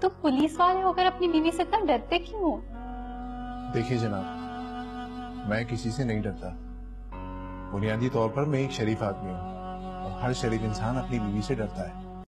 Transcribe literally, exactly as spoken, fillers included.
तुम पुलिस वाले होकर अपनी बीवी से इतना डरते क्यों हो? देखिए जनाब, मैं किसी से नहीं डरता। बुनियादी तौर पर मैं एक शरीफ आदमी हूँ और हर शरीफ इंसान अपनी बीवी से डरता है।